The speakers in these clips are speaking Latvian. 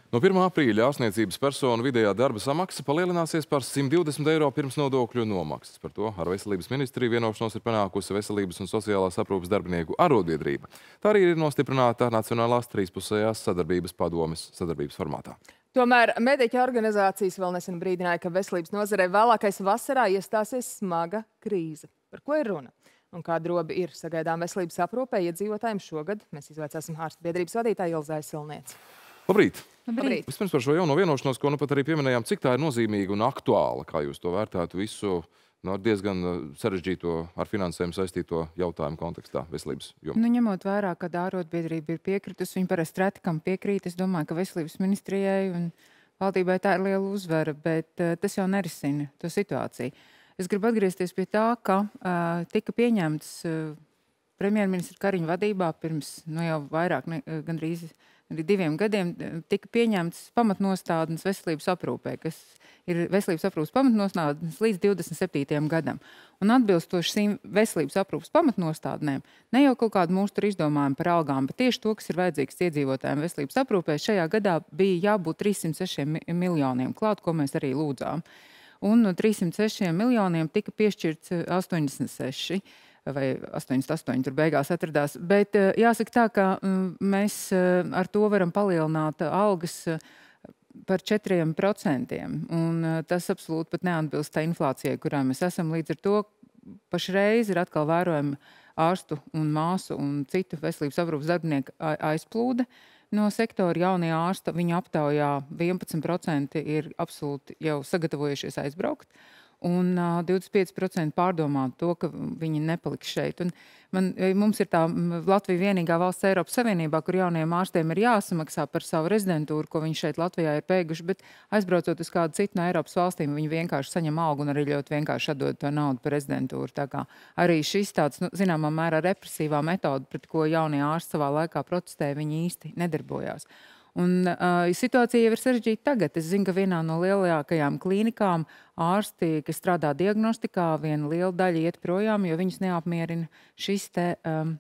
No 1. aprīļa ārstniecības personu vidējā darba samaksa palielināsies par 120 eiro pirms nodokļu nomaksas. Par to ar Veselības ministriju vienošanos ir panākusi Veselības un sociālās aprūpes darbinieku arotbiedrība. Tā arī ir nostiprināta Nacionālās trīspusējās sadarbības padomes sadarbības formātā. Tomēr mediķu organizācijas vēl nesen brīdināja, ka veselības nozarē vēlākais vasarā iestāsies smaga krīze. Par ko ir runa? Un kāda roba ir sagaidām veselības aprūpē iedzīvotājiem šogad? Mēs izvaicāsim ārstbiedrības vadītāju Ilzai Silnieci. Labrīt! Labrīt! Vispirms par šo jauno vienošanos, ko nu pat arī pieminējām, cik tā ir nozīmīga un aktuāla, kā jūs to vērtētu visu ar diezgan sarežģīto ar finansējumu saistīto jautājumu kontekstā veselības jomā. Ņemot vērā, ka ārotbiedrība ir piekritusi, viņi parasti reti kam piekrīt. Es domāju, ka Veselības ministrijai un valdībai tā ir liela uzvara, bet tas jau nerisina to situāciju. Es gribu atgriezties pie tā, ka tika pieņemts premjerministra Kariņa vadībā pirms jau vairāk, gandrīz 2 gadiem, tika pieņemts pamatnostādnes veselības aprūpē, kas ir veselības aprūpes pamatnostādnes līdz 27. gadam. Un atbilstoši šīm veselības aprūpes pamatnostādnēm, ne jau kaut kādu mūsu tur izdomājumu par algām, bet tieši to, kas ir vajadzīgs iedzīvotājiem veselības aprūpē, šajā gadā bija jābūt 306 miljoniem klāt, ko mēs arī lūdzām. Un no 306 miljoniem tika piešķirts 86 vai 88 tur beigās atradās. Bet jāsaka tā, ka mēs ar to varam palielināt algas par 4%. Un tas absolūti pat neatbilst tā inflācijai, kurā mēs esam. Līdz ar to pašreiz ir atkal vērojama ārstu un māsu un citu veselības aprūpes darbinieku aizplūde no sektora. Jaunie ārsti, viņa aptaujā 11% ir absolūti jau sagatavojušies aizbraukt. Un 25% pārdomā to, ka viņi nepaliks šeit. Un mums ir tā Latvija vienīgā valsts Eiropas Savienībā, kur jauniem ārstiem ir jāsamaksā par savu rezidentūru, ko viņi šeit Latvijā ir beiguši, bet aizbraucot uz kādu citu no Eiropas valstīm, viņi vienkārši saņem algu un arī ļoti vienkārši atdod to naudu par rezidentūru. Tā kā arī šis tāds, zināmā mērā, represīvā metode, pret ko jaunie ārsti savā laikā protestē, viņi īsti nedarbojās. Un situācija jau ir sarežģīta tagad. Es zinu, ka vienā no lielākajām klīnikām ārsti, kas strādā diagnostikā, viena liela daļa iet projām, jo viņus neapmierina šis te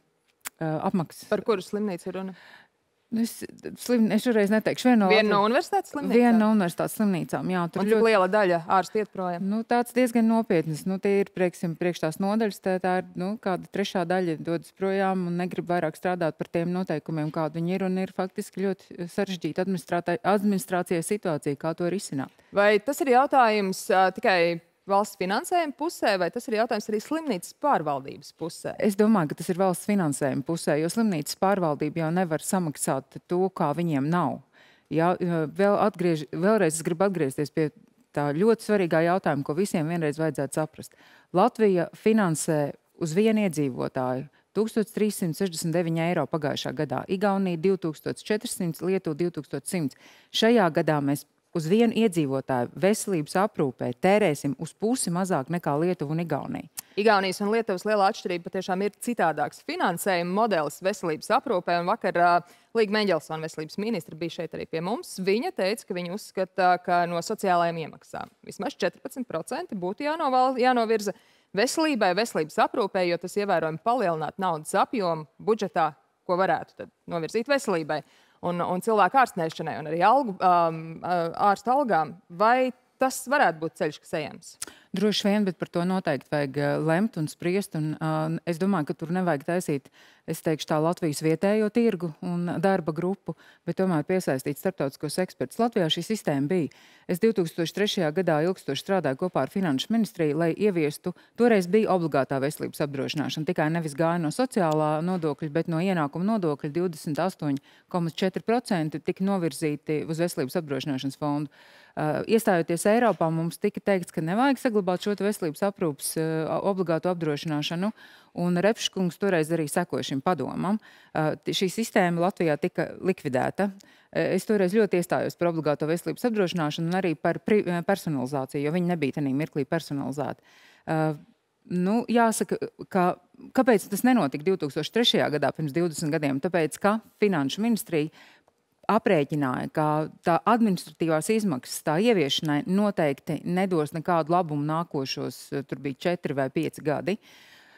apmaksas. Par kuru slimnīcu ir runa? Es šoreiz neteikšu. Viena no universitātes slimnīcām? Viena no universitātes slimnīcām, jā. Un cik liela daļa ārsti iet projām? Tāds diezgan nopietnas. Tie ir priekš tās nodaļas, tā ir kāda 3. daļa dodas projām un negrib vairāk strādāt par tiem noteikumiem, kādi viņi ir, un ir faktiski ļoti sarežģīta administrācijai situācija, kā to risināt. Vai tas ir jautājums tikai valsts finansējuma pusē, vai tas ir jautājums arī slimnīcas pārvaldības pusē? Es domāju, ka tas ir valsts finansējuma pusē, jo slimnīcas pārvaldība jau nevar samaksāt to, kā viņiem nav. Ja, vēlreiz es gribu atgriezties pie tā ļoti svarīgā jautājuma, ko visiem vienreiz vajadzētu saprast. Latvija finansē uz vienu iedzīvotāju 1369 eiro pagājušā gadā, Igaunija 2400, Lietuva 2100. Šajā gadā mēs uz vienu iedzīvotāju veselības aprūpē tērēsim uz pusi mazāk nekā Lietuva un Igaunija. Igaunijas un Lietuvas lielā atšķirība patiešām ir citādāks finansējuma modelis veselības aprūpē. Un vakar Līga Meņģelsone, veselības ministra, bija šeit arī pie mums. Viņa teica, ka viņa uzskata, ka no sociālajām iemaksām vismaz 14% būtu jānovirza veselībai, veselības aprūpē, jo tas ievērojami palielinātu naudas apjomu budžetā, ko varētu tad novirzīt veselībai. Un cilvēku ārstnēšanai un arī ārstu algām. Vai tas varētu būt ceļš, kas ejams? Droši vien, bet par to noteikti vajag lemt un spriest. Un es domāju, ka tur nevajag taisīt, es teikšu tā, Latvijas vietējo tirgu un darba grupu, bet tomēr piesaistīt starptautiskos ekspertus. Latvijā šī sistēma bija. Es 2003. gadā ilgstoši strādāju kopā ar Finanšu ministriju, lai ieviestu, toreiz bija obligātā veselības apdrošināšana, tikai nevis gāja no sociālā nodokļa, bet no ienākuma nodokļa 28,4% tika novirzīti uz veselības apdrošināšanas fondu. Iestājoties Eiropā, mums tika teikts, ka nevajag saglabāt šo veselības aprūpes obligātu apdrošināšanu, un Repškungs toreiz arī sekoja šim padomam. Šī sistēma Latvijā tika likvidēta. Es toreiz ļoti iestājos par obligāto veselības apdrošināšanu un arī par personalizāciju, jo viņi nebija tajā mirklī personalizēti. Jāsaka, kāpēc tas nenotika 2003. gadā, pirms 20 gadiem? Tāpēc, ka Finanšu ministrija aprēķināja, ka tā administratīvās izmaksas tā ieviešanai noteikti nedos nekādu labumu nākošos, tur bija 4 vai 5 gadi.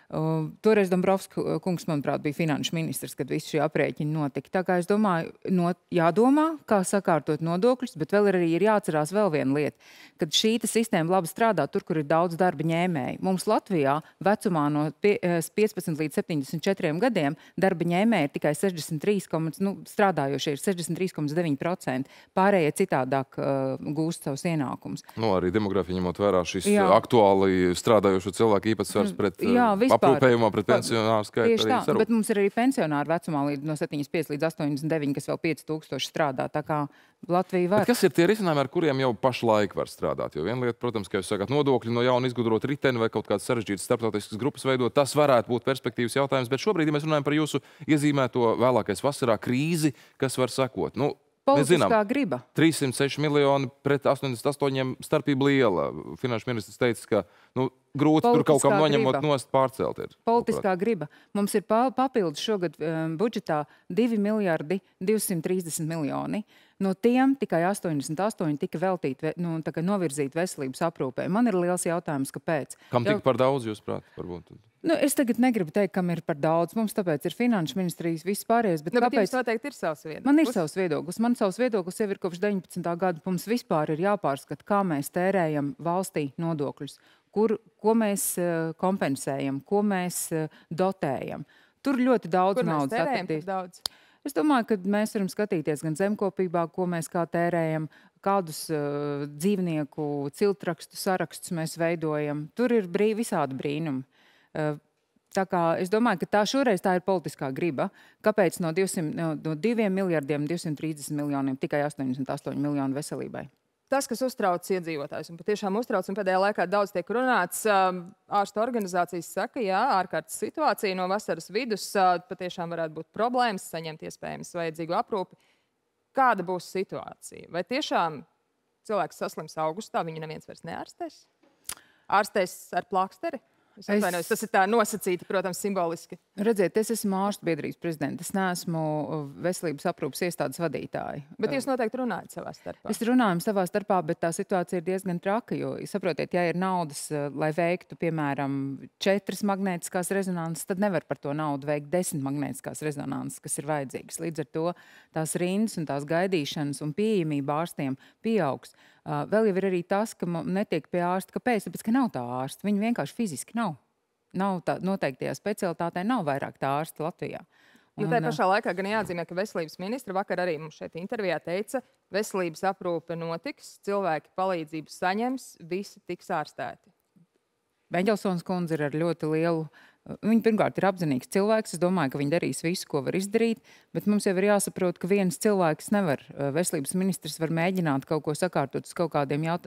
Toreiz Dombrovskis kungs, manuprāt, bija finanšu ministrs, kad visi šie aprēķini notika. Tā kā es domāju, jādomā, kā sakārtot nodokļus, bet vēl arī ir jāatcerās vēl viena lieta, kad šī sistēma labi strādā tur, kur ir daudz darba ņēmēji. Mums Latvijā vecumā no 15 līdz 74 gadiem darba ņēmēji ir tikai 63, strādājošie ir 63,9%. Pārējie citādāk gūst savus ienākumus. Arī demografija ņemot vērā šis aktuāli strādājošo cilvēku īpatsvars pret aprūpējumā, pret pensionāru skaitu. Tieši tā, bet mums ir arī pensionāri vecumā no 75 līdz 89, kas vēl 5000 strādā. Tā kā Latvija var. Bet kas ir tie risinājumi, ar kuriem jau pašlaik var strādāt? Jo viena lieta, protams, ka jūs sakāt nodokļi no jauna izgudrot riteni vai kaut kādas sarežģītas starptautiskas grupas veidot, tas varētu būt perspektīvas jautājums, bet šobrīd, ja mēs runājam par jūsu iezīmēto vēlākais vasarā krīzi, kas var sekot. Politiskā griba. 306 miljoni pret 88 starpība liela. Finanšu ministrs teica, ka grūti tur kaut kam noņemot nost pārcelt ir. Politiskā griba. Mums ir papildus šogad budžetā 2 miljardi 230 miljoni. No tiem tikai 88 tika veltīti, novirzīti veselības aprūpē. Man ir liels jautājums, kāpēc. Kam tika par daudz, jūs prāt, varbūt? Es tagad negribu teikt, kam ir par daudz. Mums tāpēc ir finanšu ministrijas viss pārējais. Bet kāpēc? Jums noteikti ir savs viedoklis. Man ir savs viedoklis. Man savs viedoklis jau ir kopš 19. gada. Mums vispār ir jāpārskata, kā mēs tērējam valstī nodokļus. Ko mēs kompensējam, ko mēs dotējam. Tur ļoti daudz naudas atradīs. Es domāju, ka mēs varam skatīties gan zemkopībā, ko mēs kā tērējam, kādus dzīvnieku ciltrakstu sarakstus mēs veidojam. Tur ir visādi brīnumi. Tā kā es domāju, ka šoreiz tā ir politiskā griba. Kāpēc no 2 miljardiem 230 miljoniem tikai 88 miljoni veselībai? Tas, kas uztrauc iedzīvotājus, un patiešām uztrauc, un pēdējā laikā daudz tiek runāts, ārstu organizācijas saka, jā, ārkārtas situācija no vasaras vidus patiešām varētu būt problēmas, saņemt iespējams vajadzīgu aprūpi. Kāda būs situācija? Vai tiešām cilvēks saslims augustā, viņu neviens vairs neārstēs? Ārstēs ar plāksteri? Tas ir tā nosacīti, protams, simboliski. Redziet, es esmu ārstu biedrības prezidents. Es neesmu veselības aprūpes iestādes vadītāji. Bet jūs noteikti runājat savā starpā. Es runāju savā starpā, bet tā situācija ir diezgan traka, jo, saprotiet, ja ir naudas, lai veiktu, piemēram, 4 magnētiskās rezonanses, tad nevar par to naudu veikt 10 magnētiskās rezonanses, kas ir vajadzīgas. Līdz ar to tās rindas un tās gaidīšanas un pieejamība ārstiem pieaugs. Vēl jau ir arī tas, ka netiek pie ārsta. Kāpēc? Tāpēc, ka nav tā ārsta. Viņi vienkārši fiziski nav. Noteiktajā specialitātē nav vairāk tā ārsta Latvijā. Tā pašā laikā gan jāatzīmē, ka veselības ministra vakar arī mums šeit intervijā teica, veselības aprūpe notiks, cilvēki palīdzību saņems, visi tiks ārstēti. Meņģelsons kundze ir ar ļoti lielu. Viņa pirmkārt ir apzinīgs cilvēks. Es domāju, ka viņa darīs visu, ko var izdarīt, bet mums jau ir jāsaprot, ka viens cilvēks nevar, veselības ministrs var mēģināt kaut ko sakārtot uz kaut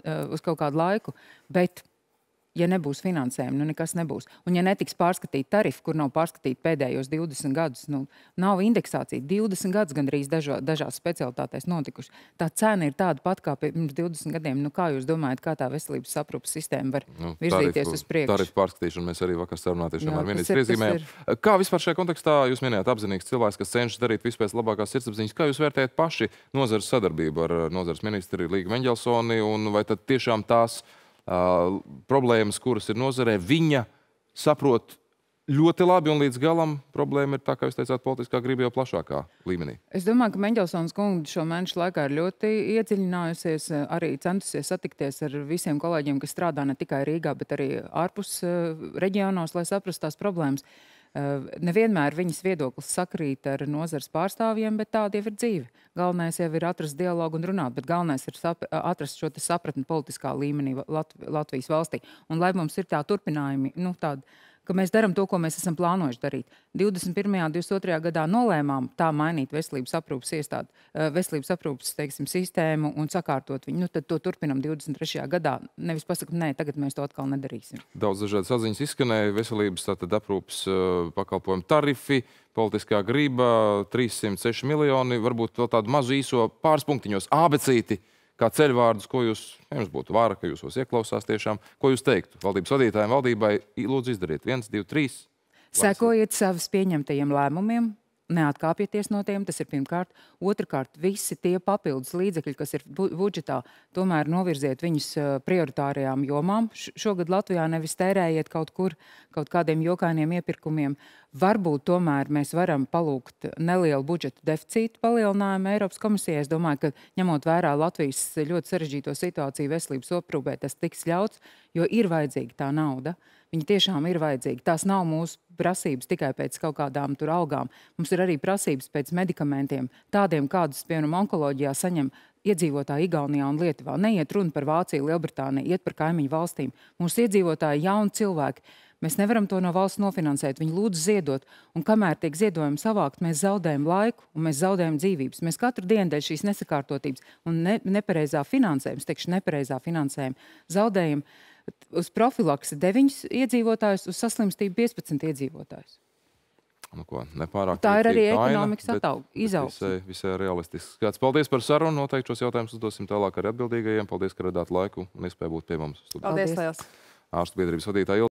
kādu laiku, bet ja nebūs finansējuma, nekas nebūs. Un ja netiks pārskatīt tarifu, kur nav pārskatīti pēdējos 20 gadus, nav indeksācija. 20 gadus gandrīz dažās specialitātēs notikuši. Tā cena ir tāda pat kā pirms 20 gadiem. Kā jūs domājat, kā tā veselības aprūpes sistēma var virzīties uz priekšu? Tarifu pārskatīšanu mēs arī vakar sarunāties ar ministru iezīmējām. Kā vispār šajā kontekstā jūs minējāt apzinīgs cilvēks, kas cenšas darīt visu pēc labākās sirdsapziņas? Kā jūs vērtējat paši nozares sadarbību ar nozares ministri Līgu Meņģelsoni, un vai tad tiešām tās problēmas, kuras ir nozarē, viņa saprot ļoti labi un līdz galam? Problēma ir tā, kā jūs teicāt, politiskā griba jau plašākā līmenī. Es domāju, ka Meņģelsons kundze šo mēnešu laikā ir ļoti iedziļinājusies, arī centusies satikties ar visiem kolēģiem, kas strādā ne tikai Rīgā, bet arī ārpus reģionos, lai saprastu tās problēmas. Nevienmēr viņas viedoklis sakrīt ar nozares pārstāvjiem, bet tāda jau ir dzīve. Galvenais jau ir atrast dialogu un runāt, bet galvenais ir atrast šo sapratni politiskā līmenī Latvijas valstī. Un lai mums ir tā turpinājumi, ka mēs darām to, ko mēs esam plānojuši darīt. 21. un 22. gadā nolēmām tā mainīt veselības aprūpes iestādi, veselības aprūpes, sistēmu un sakārtot viņu. Tad to turpinam 23. gadā. Nevis pasakam, nē, tagad mēs to atkal nedarīsim. Daudz dažādas atziņas izskanēja, veselības aprūpes pakalpojumu tarifi, politiskā griba, 306 miljoni, varbūt vēl tādu mazu īso pāris punktiņos, abecīti, kā ceļvārdus, ko jums būtu vara, ka jūs ieklausās tiešām, ko jūs teiktu valdības vadītājiem, valdībai, lūdzu izdariet 1, 2, 3. Sekojiet savas pieņemtajiem lēmumiem, neatkāpieties no tiem, tas ir pirmkārt. Otrkārt, visi tie papildus līdzekļi, kas ir budžetā, tomēr novirziet viņus prioritārajām jomām. Šogad Latvijā nevis tērējiet kaut kur, kaut kādiem jokainiem iepirkumiem. Varbūt tomēr mēs varam palūgt nelielu budžeta deficītu palielinājumu Eiropas komisijai. Es domāju, ka ņemot vērā Latvijas ļoti sarežģīto situāciju veselības aprūpē, tas tiks ļauts, jo ir vajadzīga tā nauda. Viņa tiešām ir vajadzīga. Tās nav mūsu prasības tikai pēc kaut kādām tur algām. Mums ir arī prasības pēc medikamentiem, tādiem, kādus, piemēram, onkoloģijā saņem iedzīvotāji Igaunijā un Lietuvā. Neiet runa par Vāciju, Lielbritāniju, iet par kaimiņu valstīm. Mūsu iedzīvotāji jauni cilvēki. Mēs nevaram to no valsts nofinansēt. Viņi lūdz ziedot, un kamēr tiek ziedojumi savākt, mēs zaudējam laiku un mēs zaudējam dzīvības. Mēs katru dienu dēļ šīs nesakārtotības un nepareizā finansējuma, zaudējam uz profilaksi 9 iedzīvotājus, uz saslimstību 15 iedzīvotājus. Nu ko, nepārāk tā ir arī aina, ekonomikas izaugsme. Visai realistisks skats. Paldies par sarunu. Noteikti šos jautājumus uzdosim tālāk ar atbildīgajiem. Paldies, ka radāt laiku un iespēju būt pie mums. Paldies liels. Ārstu biedrības vadītāja